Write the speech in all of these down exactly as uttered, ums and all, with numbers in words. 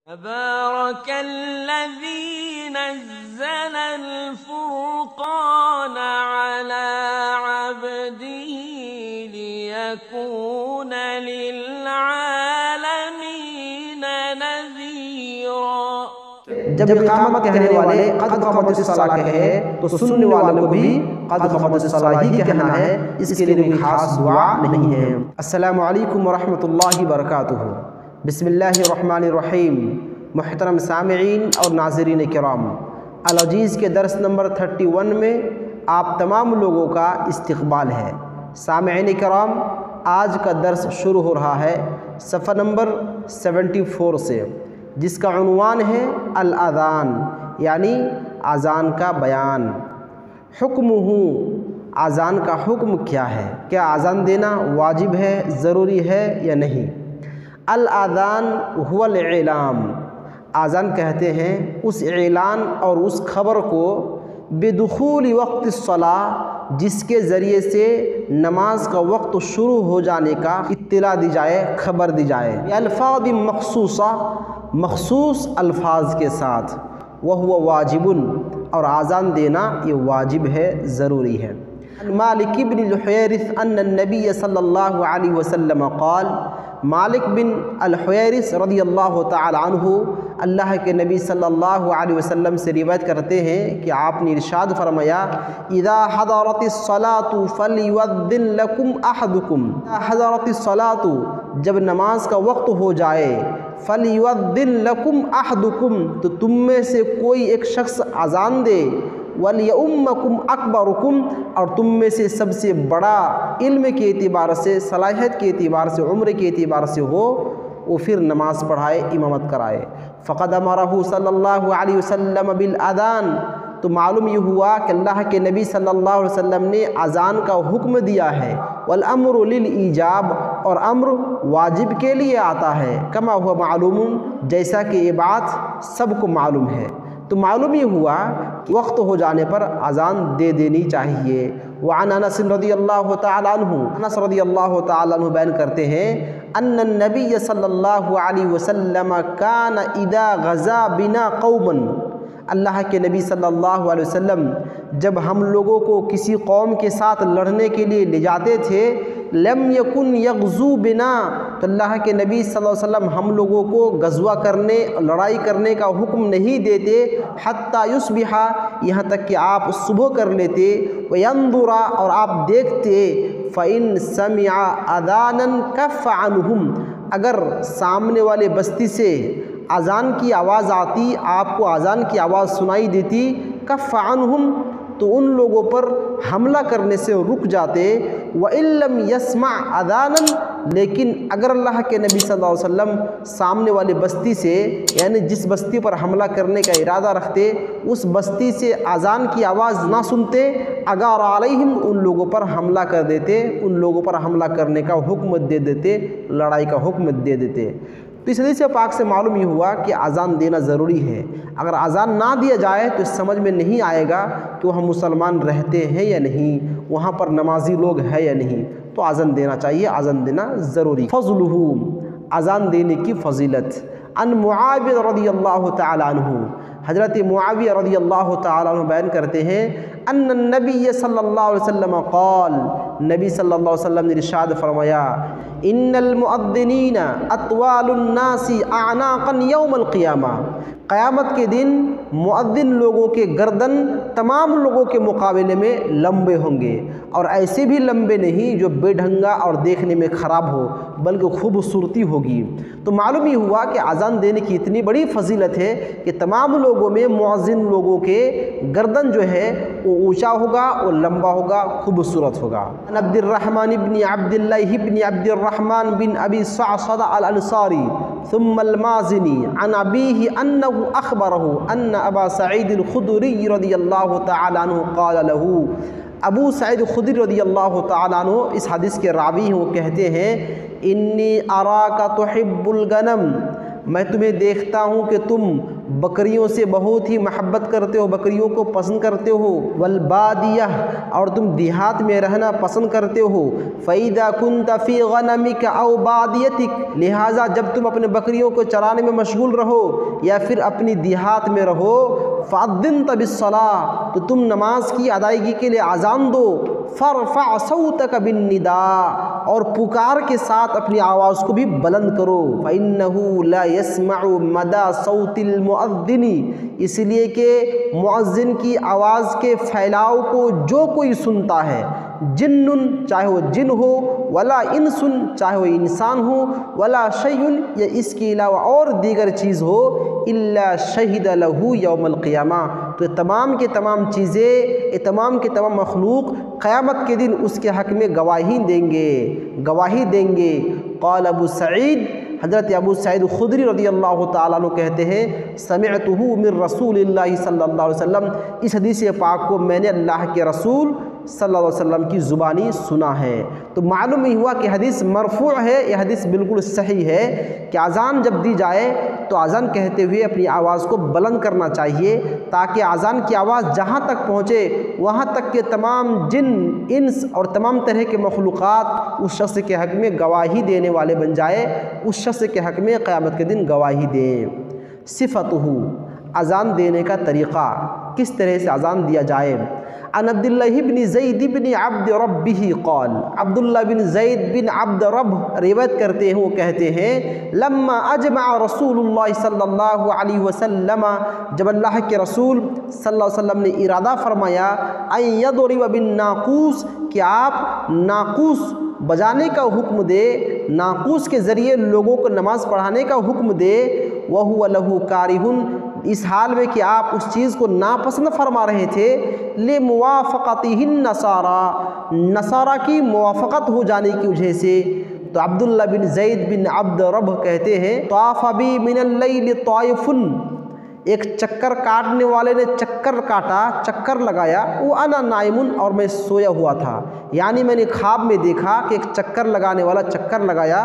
تبارك الذي نزل الفرقان على عبده ليكون للعالمين نذيرا۔ جب اقامت کہنے والے قد قامت الصلاۃ کہے تو سننے والوں کو بھی قد قامت الصلاۃ ہی کہنا ہے، اس کے لیے کوئی خاص دعا نہیں ہے۔ السلام علیکم ورحمۃ اللہ وبرکاتہ۔ بسم اللہ الرحمن الرحیم۔ محترم سامعین اور ناظرین کرام، العزیز کے درس نمبر اکتیس میں آپ تمام لوگوں کا استقبال ہے۔ سامعین کرام، آج کا درس شروع ہو رہا ہے صفحہ نمبر چوہتر سے، جس کا عنوان ہے الاذان، یعنی اذان کا بیان۔ حکمہ، اذان کا حکم کیا ہے؟ کیا اذان دینا واجب ہے، ضروری ہے یا نہیں؟ الاذان هو الاعلام، اذان کہتے ہیں اس اعلان اور اس خبر کو بدخول وقت الصلاۃ، جس کے ذریعے سے نماز کا وقت شروع ہو جانے کا اطلاع دی جائے، خبر دی جائے، الفاظ مخصوصہ، مخصوص الفاظ کے ساتھ، وہو واجب، اور اذان دینا یہ واجب ہے، ضروری ہے۔ مالک بن الحویرث ان النبی صلی اللہ علیہ وسلم قال، مالک بن الحویرث رضی اللہ تعالی عنہ اللہ کے نبی صلی اللہ علیہ وسلم سے روایت کرتے ہیں کہ آپ نے ارشاد فرمایا، اذا حضرت الصلاۃ فلیؤذن لکم احدکم، اذا حضرت الصلاۃ، جب نماز کا وقت ہو جائے، فلیؤذن لکم احدکم، تو تم میں سے کوئی ایک شخص اذان دے، وَلْيَؤُمَّكُمْ أَكْبَرُكُمْ، اور تم میں سے سب سے بڑا علم کے اعتبار سے، صلاحیت کے اعتبار سے، عمر کے اعتبار سے ہو، وہ پھر نماز پڑھائے، امامت کرائے۔ فَقَدْ أَمَرَهُ صلی اللہ علیہ وسلم بِالْأَذَان، تو معلوم یہ ہوا کہ اللہ کے نبی صلی اللہ علیہ وسلم نے اذان کا حکم دیا ہے، وَالْأَمْرُ لِلْإِيجَابِ، اور امر واجب کے لیے آتا ہے، كَمَا هُوَ مَعْلُومٌ، جیسا کہ یہ بات سب کو معلوم ہے۔ تو معلوم یہ ہوا کہ وقت ہو جانے پر اذان دے دینی چاہیے۔ وعن انس رضی اللہ تعالی عنہ، انس رضی اللہ تعالی عنہ بیان کرتے ہیں، ان النبی صلی اللہ علیہ وسلم کان اذا غزا بنا قوما، اللہ کے نبی صلی اللہ علیہ وسلم جب ہم لوگوں کو کسی قوم کے ساتھ لڑنے کے لیے لے جاتے تھے، لم یکن یغزو بنا، تو اللہ کے نبی صلی اللہ علیہ وسلم ہم لوگوں کو غزوہ کرنے، لڑائی کرنے کا حکم نہیں دیتے، حتی یصبح، یہاں تک کہ آپ صبح کر لیتے، وینظر، اور آپ دیکھتے، فإن سمع اذانا کف عنہم، اگر سامنے والے بستی سے اذان کی آواز آتی، آپ کو اذان کی آواز سنائی دیتی، کف عنہم، تو ان لوگوں پر حملہ کرنے سے رک جاتے، وَإِن لَّمْ يَسْمَعْ اذانًا، لیکن اگر اللہ کے نبی صلی اللہ علیہ وسلم سامنے والے بستی سے، یعنی جس بستی پر حملہ کرنے کا ارادہ رکھتے، اس بستی سے اذان کی آواز نہ سنتے، اغار علیہم، ان لوگوں پر حملہ کر دیتے، ان لوگوں پر حملہ کرنے کا حکم دے دیتے، لڑائی کا حکم دے دیتے۔ تو اس حدیث پاک سے معلوم یہ ہوا کہ اذان دینا ضروری ہے۔ اگر اذان نہ دیا جائے تو سمجھ میں نہیں آئے گا کہ وہاں مسلمان رہتے ہیں یا نہیں، وہاں پر نمازی لوگ ہیں یا نہیں، تو اذان دینا چاہیے، اذان دینا ضروری۔ فضلہ، اذان دینے کی فضیلت۔ ان معاویہ رضی اللہ تعالی عنہ، حضرت معاویہ رضی اللہ تعالی عنہ بیان کرتے ہیں، ان النبی صلی اللہ علیہ وسلم قال، نبی صلی اللہ علیہ وسلم نے ارشاد فرمایا، ان المؤذنین اطوال الناس اعناقا یوم القیامہ، قیامت کے دن مؤذن لوگوں کے گردن تمام لوگوں کے مقابلے میں لمبے ہوں گے، اور ایسے بھی لمبے نہیں جو بے ڈھنگا اور دیکھنے میں خراب ہو، بلکہ خوبصورتی ہوگی۔ تو معلوم یہ ہوا کہ اذان دینے کی اتنی بڑی فضیلت ہے کہ تمام لوگوں میں مؤذن لوگوں کے گردن جو ہے وہ اونچا ہوگا، وہ لمبا ہوگا، خوبصورت ہوگا۔ عن عبد الرحمن بن عبد اللہ بن عبد الرحمن بن ابی صعصع الانصاری ثم المازنی عن ابیہ انہ اخبرہ ان ابا سعید الخدری رضی اللہ تعالی عنہ قال له، ابو سعید خدری رضی اللہ تعالی عنہ اس حدیث کے راوی ہیں، وہ کہتے ہیں، انی اراک تحب الغنم، میں تمہیں دیکھتا ہوں کہ تم بکریوں سے بہت ہی محبت کرتے ہو، بکریوں کو پسند کرتے ہو، والبادیہ اور تم دیہات میں رہنا پسند کرتے ہو، فَإِذَا كُنْتَ فِي غَنَمِكَ أَوْ بَادِيَتِكَ لہٰذا جب تم اپنے بکریوں کو چرانے میں مشغول رہو یا پھر اپنی دیہات میں رہو، فَأَذِّنْتَ بِالصَّلَاةِ تو تم نماز کی ادائیگی کے لیے اذان دو، فَارْفَعْ صَوْتَكَ بِالنِّدَاءِ اور پکار کے ساتھ اپنی آواز کو بھی بلند کرو، فَإِنَّهُ لَا يَسْمَعُ مَدَى صَوْتِ الْمُؤَذِّنِ اس لیے کہ مؤذن کی آواز کے پھیلاؤ کو جو کوئی سنتا ہے، جن چاہے وہ جن ہو، ولا انس چاہے وہ انسان ہو، ولا شیء یا اس کے علاوہ اور دیگر چیز ہو، الا شہد لہ یوم القیامہ تو یہ تمام کے تمام چیزیں، یہ تمام کے تمام مخلوق قیامت کے دن اس کے حق میں گواہی دیں گے گواہی دیں گے قال ابو سعید حضرت ابو سعید خدری رضی اللہ تعالیٰ عنہ کہتے ہیں سمعتہ من رسول اللہ صلی اللہ علیہ وسلم اس حدیث پاک کو میں نے اللہ کے رسول صلی اللہ علیہ وسلم کی زبانی سنا ہے۔ تو معلوم ہی ہوا کہ حدیث مرفوع ہے، یہ حدیث بالکل صحیح ہے کہ اذان جب دی جائے تو اذان کہتے ہوئے اپنی آواز کو بلند کرنا چاہیے تاکہ اذان کی آواز جہاں تک پہنچے وہاں تک کہ تمام جن انس اور تمام طرح کے مخلوقات اس شخص کے حق میں گواہی دینے والے بن جائے، اس شخص کے حق میں قیامت کے دن گواہی دیں۔ صفتہ اذان دینے کا طریقہ، کس طرح سے اذان دیا جائے۔ عن عبداللہ بن زید بن عبد ربہ قال عبداللہ بن زید بن عبد رب روایت کرتے ہیں، وہ کہتے ہیں لما اجمع رسول اللہ صلی اللہ علیہ وسلم جب اللہ کے رسول صلی اللہ علیہ وسلم نے ارادہ فرمایا ان یضرب بالناقوس کہ آپ ناقوس بجانے کا حکم دے، ناقوس کے ذریعے لوگوں کو نماز پڑھانے کا حکم دے، وَهُوَ لَهُ كَارِهٌ اس حال میں کہ آپ اس چیز کو ناپسند فرما رہے تھے، لِمُوَافَقَتِهِ النَّصَارَى نصارہ کی موافقت ہو جانے کی وجہ سے۔ تو عبداللہ بن زید بن عبد رب کہتے ہیں طَافَ بِي مِنَ اللَّيْلِ طَائِفٌ ایک چکر کاٹنے والے نے چکر کاٹا، چکر لگایا، وَأَنَا نَائِمٌ اور میں سویا ہوا تھا، یعنی میں نے خواب میں دیکھا کہ ایک چکر لگانے والا چکر لگایا،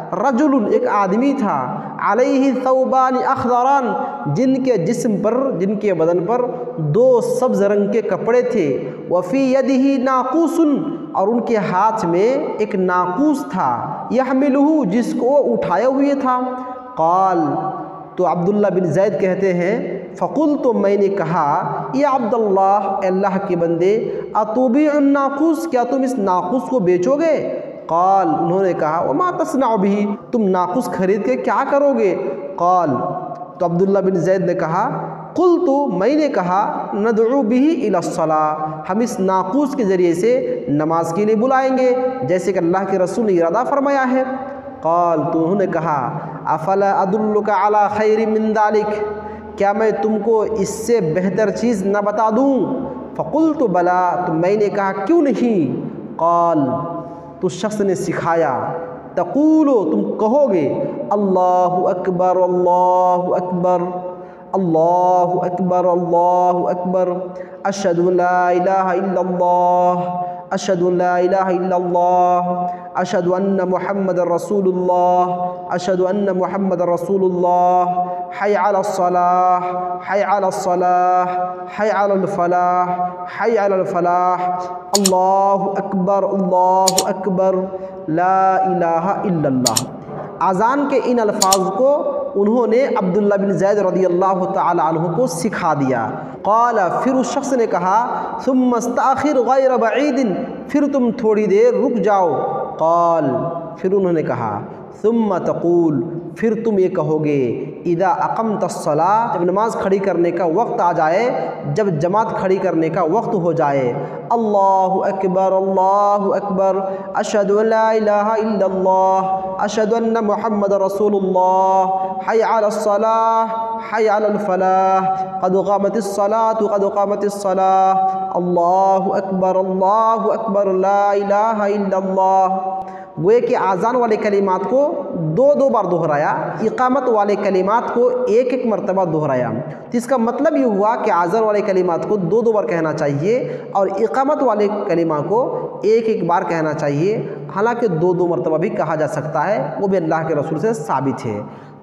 رجل ایک آدمی تھا، علیہ ثوبان اخضران جن کے جسم پر جن کے بدن پر دو سبز رنگ کے کپڑے تھے، وفی یدہ ناقوس اور ان کے ہاتھ میں ایک ناقوس تھا، یحملہ جس کو وہ اٹھائے ہوئے تھا۔ قال تو عبداللہ بن زید کہتے ہیں فقل تو میں نے کہا یا عبداللہ اے اللہ کے بندے اتوبیع الناقوس کیا تم اس ناقوس کو بیچو گے؟ قال انہوں نے کہا وما تصنع به تم ناقوس خرید کے کیا کرو گے؟ قال تو عبداللہ بن زید نے کہا قلت میں نے کہا ندعو به الى الصلاة ہم اس ناقوس کے ذریعے سے نماز کے لیے بلائیں گے جیسے کہ اللہ کے رسول نے ارادہ فرمایا ہے۔ قال تو انہوں نے کہا افلا ادلک علی خیر من ذلک کیا میں تم کو اس سے بہتر چیز نہ بتا دوں؟ فقلت بلا تو میں نے کہا کیوں نہیں؟ قال تو شخص نے سکھایا تقولو تم کہو گے اللہ اکبر اللہ اکبر اللہ اکبر اللہ اکبر اشہد لا الہ الا اللہ اشہد لا الہ الا اللہ اشہد ان محمد رسول اللہ اشہد ان محمد رسول اللہ حی علی الصلاح حی علی الصلاح حی علی الفلاح حی علی الفلاح اللہ اکبر اللہ اکبر لا الہ الا اللہ۔ اذان کے ان الفاظ کو انہوں نے عبداللہ بن زید رضی اللہ تعالی عنہ کو سکھا دیا۔ قال پھر اس شخص نے کہا ثم استاخر غیر بعید پھر تم تھوڑی دیر رک جاؤ۔ قال پھر انہوں نے کہا ثم تقول پھر تم یہ کہو گے اذا اقمت الصلاة جب نماز کھڑی کرنے کا وقت آ جائے، جب جماعت کھڑی کرنے کا وقت ہو جائے، اللہ اکبر اللہ اکبر اشہد لا الہ الا اللہ اشہد ان محمد رسول اللہ حی علی الصلاح حی علی الفلاح قد قامت الصلاة قد قامت الصلاة اللہ اکبر اللہ اکبر لا الہ الا اللہ۔ گوئے کہ آذان والے کلمات کو دو دو بار دہرایا، اقامت والے کلمات کو ایک ایک مرتبہ دہرایا۔ تو اس کا مطلب یہ ہوا کہ آذان والے کلمات کو دو دو بار کہنا چاہیے اور اقامت والے کلمات کو ایک ایک بار کہنا چاہیے، حالانکہ دو دو مرتبہ بھی کہا جا سکتا ہے، وہ بھی اللہ کے رسول سے ثابت ہے۔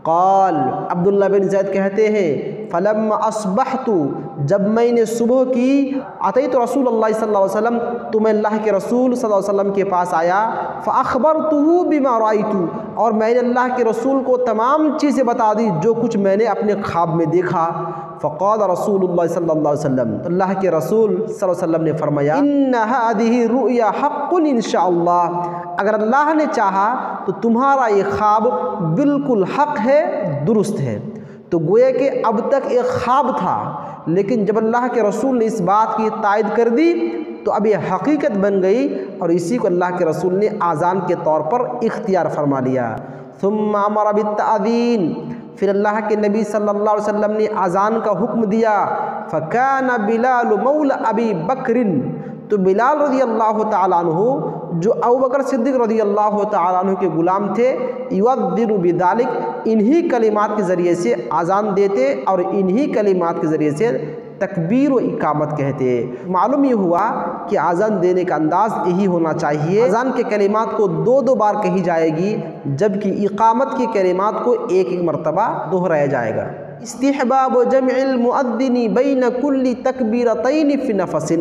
قال عبداللہ بن زید کہتے ہیں فلما اصبحت جب میں نے صبح کی اتیت رسول اللہ صلی اللہ علیہ وسلم تو میں اللہ کے رسول صلی اللہ علیہ وسلم کے پاس آیا فاخبرته بما رأيت اور میں نے اللہ کے رسول کو تمام چیزیں بتا دی جو کچھ میں نے اپنے خواب میں دیکھا فقال رسول اللہ صلی اللہ علیہ وسلم اللہ کے رسول صلی اللہ علیہ وسلم نے فرمایا ان هذه الرؤيا حق ان شاء اللہ اگر اللہ نے چاہا تو تمہارا یہ خواب بالکل حق ہے درست ہے۔ تو گویا کہ اب تک ایک خواب تھا، لیکن جب اللہ کے رسول نے اس بات کی تائید کر دی تو اب یہ حقیقت بن گئی، اور اسی کو اللہ کے رسول نے آذان کے طور پر اختیار فرما لیا۔ ثم امر بالتأذین، پھر اللہ کے نبی صلی اللہ علیہ وسلم نے آذان کا حکم دیا۔ فکان بلال مولا ابی بکر، تو بلال رضی اللہ تعالیٰ عنہ جو ابوبکر صدیق رضی اللہ تعالیٰ عنہ کے غلام تھے، یؤذن بذالک، انہی کلمات کے ذریعے سے آذان دیتے اور انہی کلمات کے ذریعے سے تکبیر و اقامت کہتے۔ معلوم یہ ہوا کہ آذان دینے کا انداز یہی ہونا چاہیے، آذان کے کلمات کو دو دو بار کہی جائے گی، جبکہ اقامت کی کلمات کو ایک ایک مرتبہ دہرایا جائے گا۔ استحباب جمع المؤذن بین کل تکبیرتین فی نفس،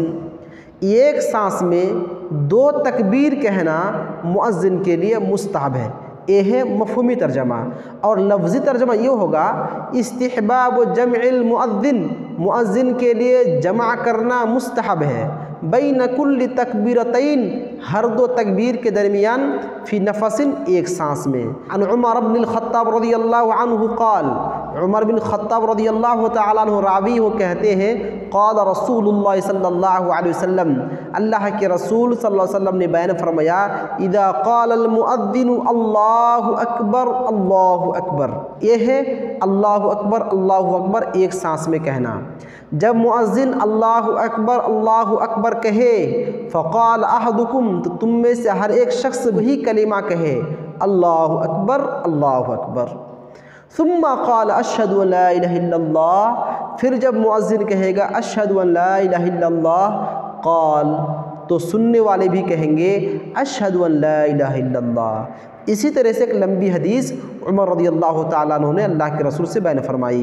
ایک سانس میں دو تکبیر کہنا مؤذن کے لیے مستحب ہے۔ یہ ہے مفہومی ترجمہ، اور لفظی ترجمہ یہ ہوگا استحباب جمع المؤذن، مؤذن کے لیے جمع کرنا مستحب ہے، بین کل تکبیرتین، ہر دو تکبیر کے درمیان، فی نفس، ایک سانس میں۔ عن عمر بن الخطاب رضی اللہ عنہ قال، عمر بن خطاب رضی اللہ تعالیٰ عنہ راوی وہ کہتے ہیں قال رسول اللہ صلی اللہ علیہ وسلم، اللہ کے رسول صلی اللہ علیہ وسلم نے بیان فرمایا اذا قال المؤذن اللہ اکبر اللہ اکبر، یہ ہے اللہ اکبر اللہ اکبر ایک سانس میں کہنا۔ جب مؤذن اللہ اکبر اللہ اکبر کہے فقال احدکم، تو تم میں سے ہر ایک شخص وہی کلمہ کہے اللہ اکبر اللہ اکبر۔ ثم قال اشہد ان لا الہ الا اللہ، پھر جب مؤذن کہے گا اشہد ان لا الہ الا اللہ، قال، تو سننے والے بھی کہیں گے اشہد ان لا الہ الا اللہ۔ اسی طرح سے ایک لمبی حدیث عمر رضی اللہ تعالیٰ عنہ نے اللہ کے رسول سے بیان فرمائی۔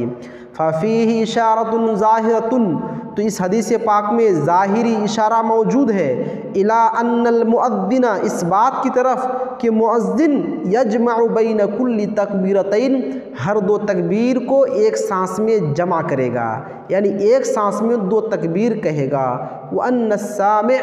ففیہ اشارۃ ظاہرۃ، تو اس حدیث پاک میں ظاہری اشارہ موجود ہے، الی ان المؤذن، اس بات کی طرف کہ مؤذن یجمع بین کل تکبیرتین، ہر دو تکبیر کو ایک سانس میں جمع کرے گا، یعنی ایک سانس میں دو تکبیر کہے گا۔ وان السامع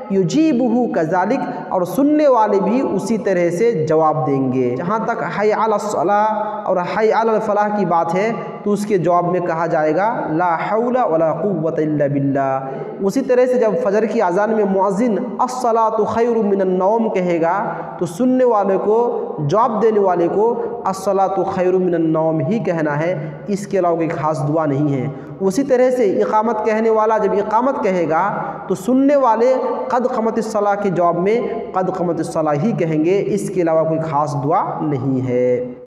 یجیبہ کذالک، اور سننے والے بھی اسی طرح سے جواب دیں گے۔ جہاں تک حی علی الصلاۃ اور حی علی الفلاح کی بات ہے تو اس کے جواب میں کہا جائے گا لا حول ولا قوت الا باللہ۔ اسی طرح سے جب فجر کی اذان میں مؤذن الصلاۃ خیر من النوم کہے گا تو سننے والے کو، جواب دینے والے کو الصلاۃ خیر من النوم ہی کہنا ہے، اس کے علاوہ کوئی خاص دعا نہیں ہے۔ اسی طرح سے اقامت کہنے والا جب اقامت کہے گا تو سننے والے قد قامت الصلاۃ کے جواب میں قد قامت الصلاۃ ہی کہیں گے، اس کے علاوہ کوئی خاص دعا نہیں ہے۔